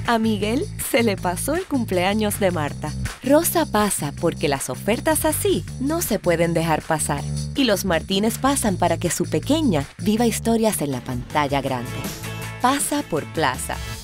A Miguel se le pasó el cumpleaños de Marta. Rosa pasa porque las ofertas así no se pueden dejar pasar. Y los Martínez pasan para que su pequeña viva historias en la pantalla grande. Pasa por Plaza.